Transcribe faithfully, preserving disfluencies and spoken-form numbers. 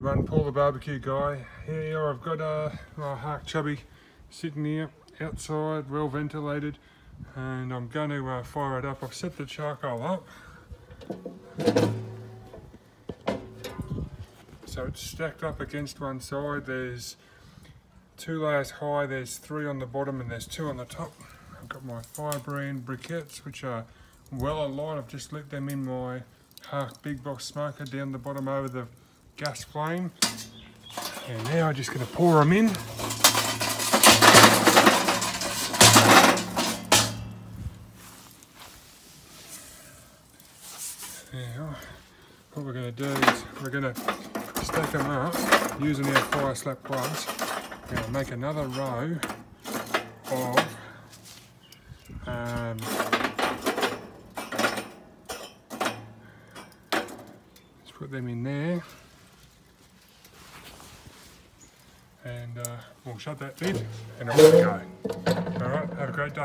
Run Paul the barbecue guy. Here I've got uh, my Hark Chubby sitting here outside, well ventilated, and I'm going to uh, fire it up. I've set the charcoal up, so it's stacked up against one side. There's two layers high, there's three on the bottom and there's two on the top. I've got my Firebrand briquettes, which are well alight. I've just lit them in my Hark big box smoker down the bottom over the gas flame, and now I'm just going to pour them in. Now what we're going to do is we're going to stack them up using our fire slap plugs. We're going to make another row of um, let's put them in there. And uh, we'll shut that lid and off we go. Alright, have a great day.